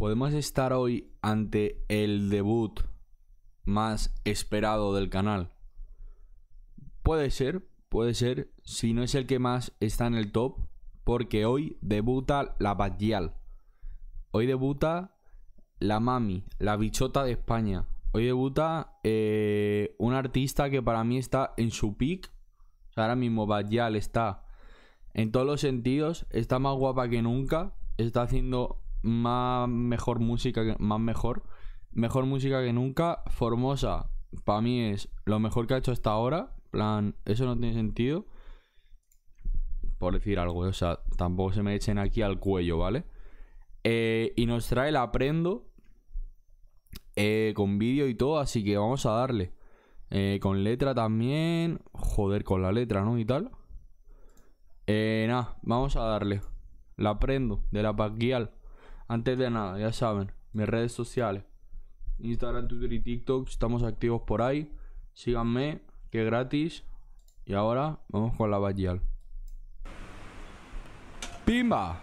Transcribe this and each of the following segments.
podemos estar hoy ante el debut más esperado del canal. Puede ser, si no es el que más está en el top, porque hoy debuta la Batllal. Hoy debuta la mami, la bichota de España. Hoy debuta un artista que para mí está en su peak. O sea, ahora mismo Batllal está en todos los sentidos, está más guapa que nunca, está haciendo mejor música que nunca. Formosa, para mí es lo mejor que ha hecho hasta ahora. Plan, eso no tiene sentido. Por decir algo, o sea, tampoco se me echen aquí al cuello, ¿vale? Y nos trae el Aprendo con vídeo y todo, así que vamos a darle. Con letra también. Joder, con la letra, ¿no? Y tal. Nada, vamos a darle. La Aprendo, de la Batllal. Antes de nada, ya saben, mis redes sociales: Instagram, Twitter y TikTok. Estamos activos por ahí. Síganme, que es gratis. Y ahora vamos con la Batllal. ¡Pimba!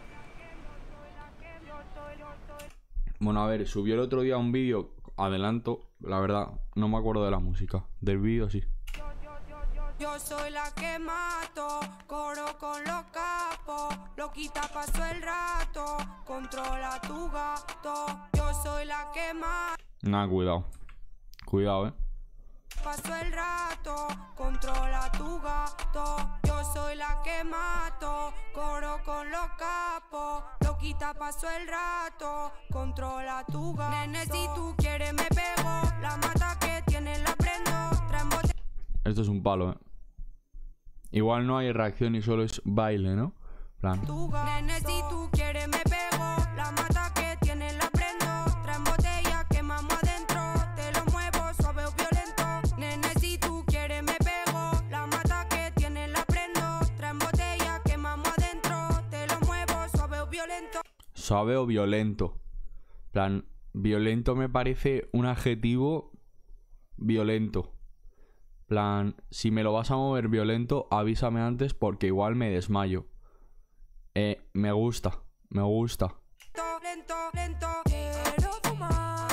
Bueno, a ver, subió el otro día un vídeo. Adelanto, la verdad, no me acuerdo de la música. Del vídeo sí. Yo soy la que mato, coro con los capos, loquita pasó el rato, controla tu gato. Yo soy la que mato. Nah, cuidado, Pasó el rato, controla tu gato. Yo soy la que mato, coro con los capos, loquita pasó el rato, controla tu gato. Nene, si tú quieres me pego, la mata que tiene la prendo, traen botella. Esto es un palo, Igual no hay reacción y solo es baile, ¿no? Plan. Nene, si tú quieres me pego, la mata que tiene la prendo, traen botella, quemamos adentro, te lo muevo suave o violento. Nene, si tú quieres me pego, la mata que tiene la prendo, traen botella, quemamos adentro, te lo muevo suave o violento. Suave o violento. Plan, violento me parece un adjetivo violento. Plan, si me lo vas a mover violento, avísame antes porque igual me desmayo. Me gusta. Lento, lento, quiero fumar.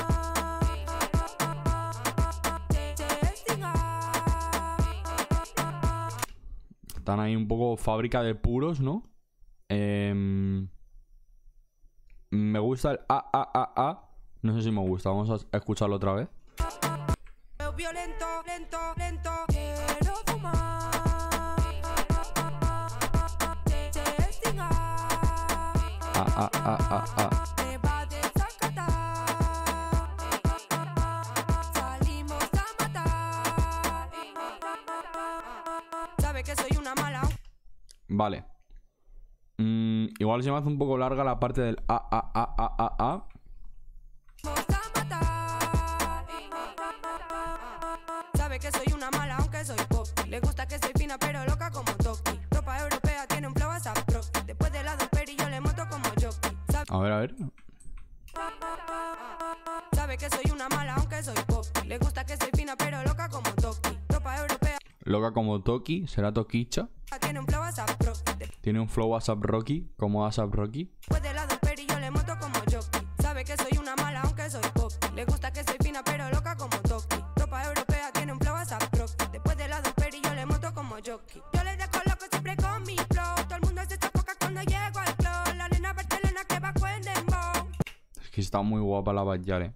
Están ahí un poco fábrica de puros, ¿no? Me gusta el A. No sé si me gusta, vamos a escucharlo otra vez. Violento, lento, lento, quiero fumar. Te va a desacatar. Salimos a matar. Sabe que soy una mala. Vale. Igual se me hace un poco larga la parte del A. Sabe que soy una mala aunque soy pop. Le gusta que soy fina pero loca como Toki. Ropa europea tiene un flow ASAP Rocky. Después de la dos peri yo le monto como jockey. A ver. Sabe que soy una mala aunque soy pop. Le gusta que soy fina pero loca como Toki. Ropa europea Loca como Toki, será Toquicha. tiene un flow ASAP Rocky. Tiene un flow ASAP Rocky, como ASAP Rocky. Después de la dos peri yo le monto como jockey. Sabe que soy una mala aunque soy pop. Le gusta que soy fina pero loca como Toki. Ropa europea tiene un flow ASAP Rocky. Después de la dos peri yo le monto como jockey. Yo le dejo loco siempre con mi flow. Todo el mundo se sofoca cuando llego al club. La nena Barcelona que va con dembow. Es que está muy guapa la Batllal,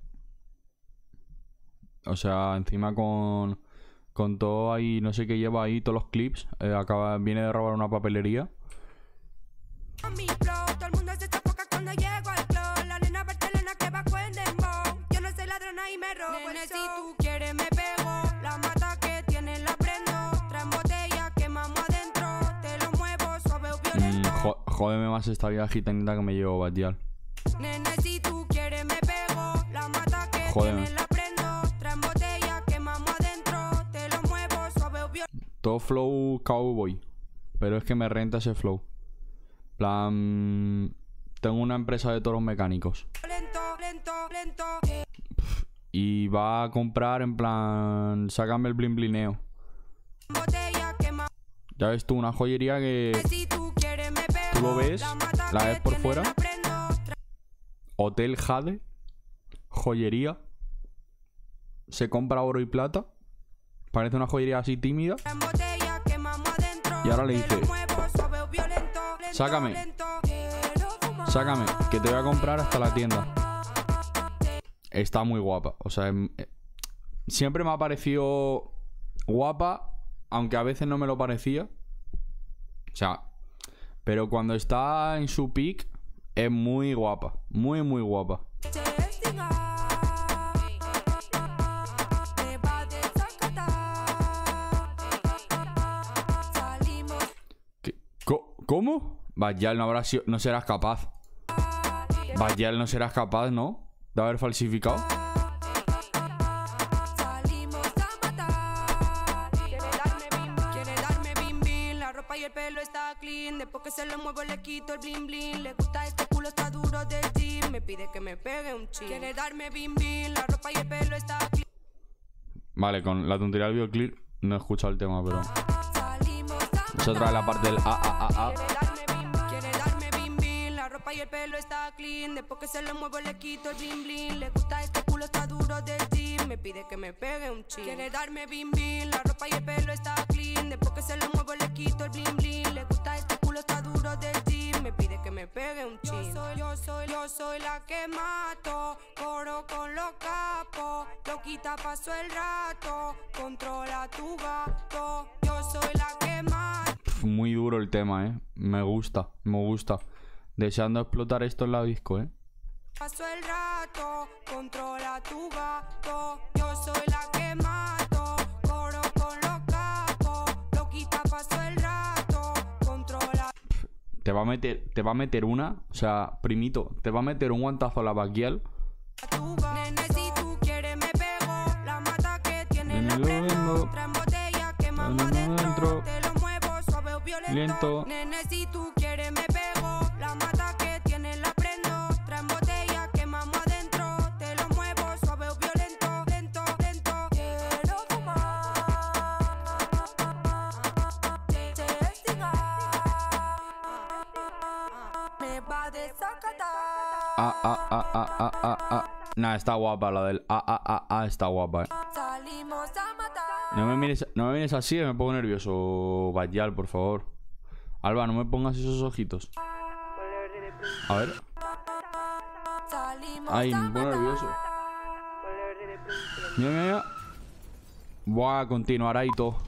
O sea, encima con todo ahí, no sé qué lleva ahí, todos los clips. Viene de robar una papelería. Con mi flow, todo el mundo se sofoca cuando llego al club. La nena Barcelona que va con dembow. Yo no soy ladrona y me robo. Nene, si tú quieres me pego, la mata que tiene la prendo. Traen botella, quemamos adentro, te lo muevo suave o violento. Jódeme más esta vida gitanita que me llevo Batllal. Nene, si tú quieres me pego, la mata que Jódeme. tiene la prendo. Traen botella, quemamos adentro, te lo muevo suave o violento. Todo flow cowboy. Pero es que me renta ese flow. Plan, tengo una empresa de toros mecánicos. Lento. Y va a comprar en plan, sácame el blin blineo. Botella, quemamos. Ya ves tú, una joyería que Si tú quieres me pego, tú lo ves, la mata la que ves por tiene fuera. la prendo. Hotel Jade, joyería. Se compra oro y plata. Parece una joyería así tímida. Y ahora le dice: sácame, que te voy a comprar hasta la tienda. Está muy guapa. O sea, siempre me ha parecido guapa, aunque a veces no me lo parecía. O sea, pero cuando está en su peak es muy guapa. Muy, muy guapa. ¿Cómo? Bajyal, no serás capaz. Bajyal, no serás capaz, ¿no? De haber falsificado. Quiere darme bim bim, la ropa y el pelo está clean. Después que se lo muevo le quito el bling bling. Le gusta este culo, está duro del gym. Me pide que me pegue un chin. Quiere darme bim bim, la ropa y el pelo está clean. Vale, con la tontería del videoclip no he escuchado el tema, pero es otra de la parte del Quiere darme bim bim, la ropa y el pelo está clean. Después que se lo muevo le quito el bling bling. Le gusta este culo, está duro del gym. Me pide que me pegue un chin. Quiere darme bim bim, la ropa y el pelo está clean. Después que se lo muevo le quito el bling bling. Le gusta este culo, está duro del gym. Me pide que me pegue un chin. Yo soy la que mato, coro con los capos. Loquita paso el rato, controla tu gato. Yo soy la que mato. Muy duro el tema, me gusta, me gusta. Deseando explotar esto en la disco, Paso el rato, controla tu gato. Yo soy la que mato, coro con los capos. Loquita paso el rato, controla. Te va a meter una, o sea, primito, te va a meter un guantazo a la Bajyal. Nene, si tú quieres me pego. La mata que tiene la prendo. Traen botella, quemamos adentro. Te lo muevo suave o violento. Nene, si tú quieres me pego. La mata que tiene la prendo. Traen botella, quemamos adentro. Te lo muevo suave o violento. Lento, lento. Quiero fumar. Me va a desacatar. Nah, está guapa la del está guapa, Salimos a matar. No me mires así, me pongo nervioso, Bajyal, por favor. Alba, no me pongas esos ojitos. A ver. Ay, me pongo nervioso. Mira, mira. Voy a continuar ahí todo.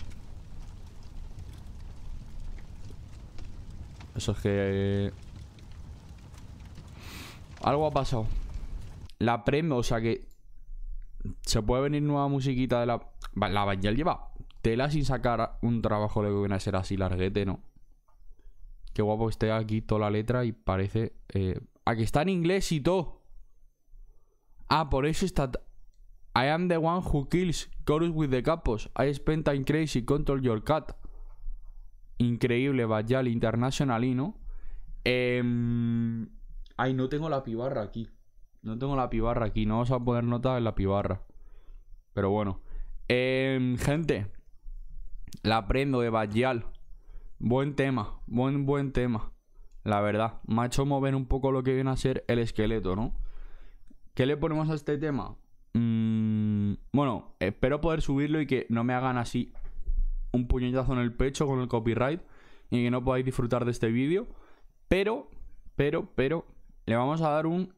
Eso es que... algo ha pasado. La prendo, o sea que... se puede venir nueva musiquita de la... La Bajyal lleva tela sin sacar un trabajo de que viene a ser así larguete, ¿no? Qué guapo esté aquí toda la letra y parece... aquí está en inglés y todo. Ah, por eso está... I am the one who kills, chorus with the capos. I spent time crazy, control your cat. Increíble, Bajyal, international, ¿no? Ay, no tengo la pibarra aquí. No vamos a poner nota en la pibarra. Pero bueno. Gente. La prendo de Bajyal. Buen tema. Buen tema. La verdad. Me ha hecho mover un poco lo que viene a ser el esqueleto, ¿no? ¿Qué le ponemos a este tema? Bueno, espero poder subirlo y que no me hagan así un puñetazo en el pecho con el copyright y que no podáis disfrutar de este vídeo. Pero le vamos a dar un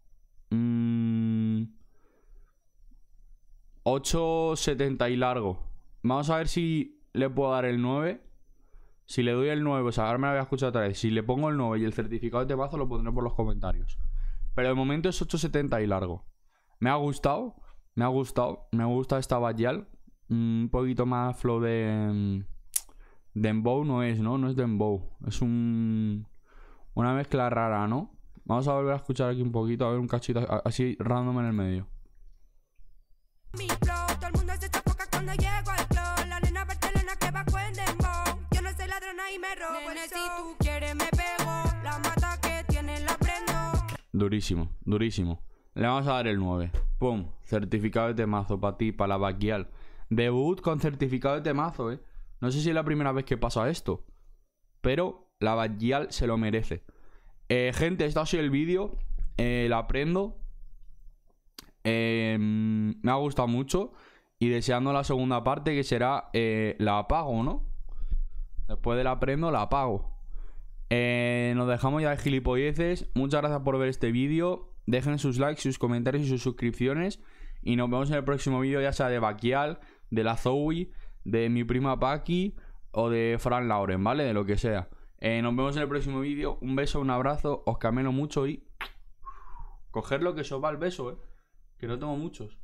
8,70 y largo. Vamos a ver si le puedo dar el 9. Si le doy el 9, pues ahora me la voy a escuchar otra vez. Si le pongo el 9 y el certificado de temazo, lo pondré por los comentarios. Pero de momento es 8,70 y largo. Me ha gustado. Me gusta esta Bajyal. Un poquito más flow de dembow no es, ¿no? No es dembow. Es una mezcla rara, ¿no? Vamos a volver a escuchar aquí un poquito. A ver un cachito así random en el medio. Mi flow, todo el mundo se sofoca cuando llego al flow. La nena Barcelona que bajo en dembow. Yo no soy ladrona y me robo. Nene, si tú quieres me pego. La mata que tiene la prendo. Durísimo. Le vamos a dar el 9. Pum, certificado de temazo para ti, para la Bajyal. Debut con certificado de temazo, No sé si es la primera vez que pasa esto, pero la Bajyal se lo merece. Gente, este ha sido el vídeo. la aprendo. Me ha gustado mucho. Y deseando la segunda parte, que será la apago, ¿no? Después de la aprendo, la apago. Nos dejamos ya de gilipolleces. Muchas gracias por ver este vídeo. Dejen sus likes, sus comentarios y sus suscripciones. Y nos vemos en el próximo vídeo, ya sea de Baquial, de la Zoe, de mi prima Paqui o de Fran Lauren, ¿vale? De lo que sea. Nos vemos en el próximo vídeo. Un beso, un abrazo. Os camelo mucho y... cogerlo que se os va el beso, que no tengo muchos.